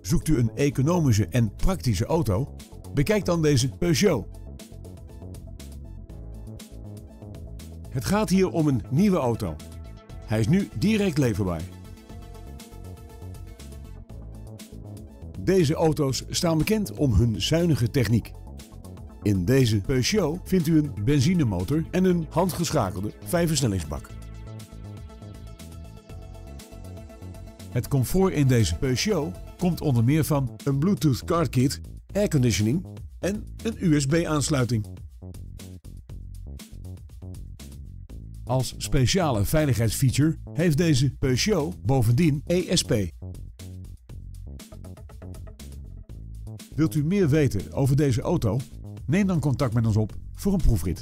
Zoekt u een economische en praktische auto? Bekijk dan deze Peugeot. Het gaat hier om een nieuwe auto. Hij is nu direct leverbaar. Deze auto's staan bekend om hun zuinige techniek. In deze Peugeot vindt u een benzinemotor en een handgeschakelde 5-versnellingsbak. Het comfort in deze Peugeot komt onder meer van een Bluetooth car kit, airconditioning en een USB-aansluiting. Als speciale veiligheidsfeature heeft deze Peugeot bovendien ESP. Wilt u meer weten over deze auto? Neem dan contact met ons op voor een proefrit.